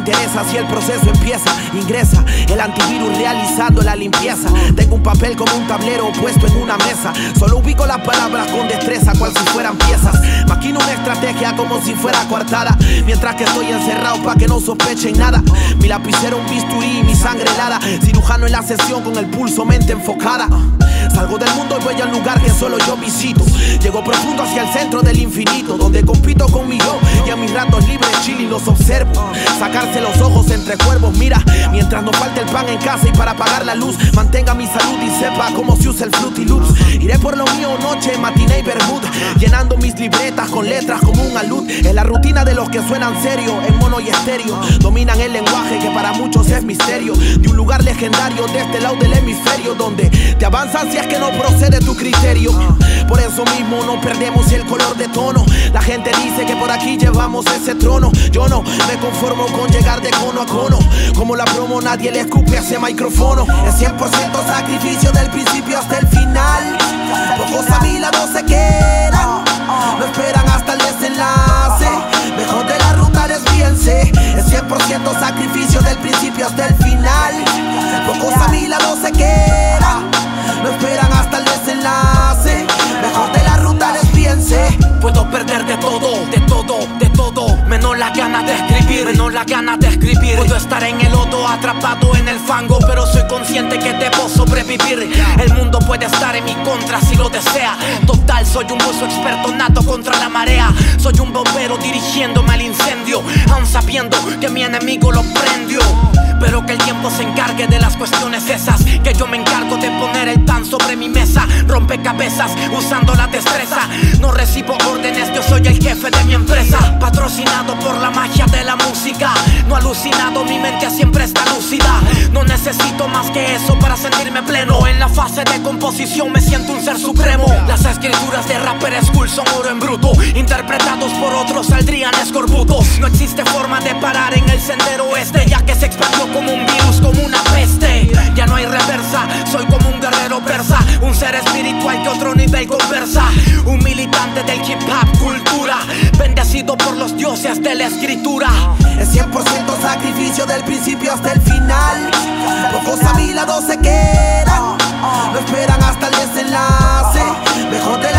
interesa si el proceso empieza. Ingresa el antivirus realizando la limpieza. Tengo un papel como un tablero puesto en una mesa. Solo ubico las palabras con destreza, cual si fueran piezas. Maquino una estrategia como si fuera coartada, mientras que estoy encerrado pa' que no sospechen nada. Mi lapicero, un bisturí y mi sangre helada. Cirujano en la sesión con el pulso, mente enfocada. Salgo del mundo y voy al lugar que solo yo visito. Llego profundo hacia el centro del infinito, donde compito con mi yo y a mis ratos libres chill y los observo. Sacarse los ojos entre cuervos, mira, mientras no falte el pan en casa y para apagar la luz, mantenga mi salud y sepa cómo se usa el Fruity Loops. Iré por lo mío noche, matiné y vermut, llenando mis libretas con letras como un alud. Es la rutina de los que suenan serio en mono y estéreo. Dominan el lenguaje que para muchos es misterio. De un lugar legendario de este lado del hemisferio, donde te avanzan si es que no procede tu criterio. Por eso mismo no perdemos el color de tono. La gente dice que por aquí llevamos ese trono. Yo no me conformo con llegar de cono a cono. Como la promo nadie le escupe a ese micrófono. Es 100% sacrificio del principio hasta el final. Pocos a mi lado se quedan, no esperan hasta el desenlace. Mejor de la ruta desvíense. Es 100% sacrificio del principio hasta el final. Pocos a mi lado se quedan, no esperan hasta el desenlace. Mejor de la ruta desvíense. Puedo perder de todo, de todo, de todo, menos la gana de escribir, menos la gana de escribir. Puedo estar en el lodo, atrapado en el fango, pero soy consciente que debo sobrevivir. El mundo puede estar en mi contra si lo desea. Total, soy un buzo experto nato contra la marea. Soy un bombero dirigiéndome al incendio, aun sabiendo que mi enemigo lo prendió. Pero que el tiempo se encargue de las cuestiones esas, que yo me encargo de poner el pan sobre mi mesa. Rompecabezas usando la destreza. No recibo órdenes, yo soy el jefe de mi empresa. Patrocinado por la magia de la música. No alucinado, mi mente siempre está lúcida. No necesito más que eso para sentirme pleno. En la fase de composición me siento un ser supremo. Las escrituras de Rapper School son oro en bruto. Interpretados por otros saldrían escorbutos. No existe forma de parar en el sendero este, ya que se expandió como un virus, como una peste. Ya no hay reversa, soy como un guerrero persa, un ser espiritual que otro nivel conversa. Un militante del hip hop cultura, bendecido por los dioses de la escritura. Es 100% sacrificio del principio hasta el final. Pocos a mi lado se quedan, no esperan hasta el desenlace. Mejor de la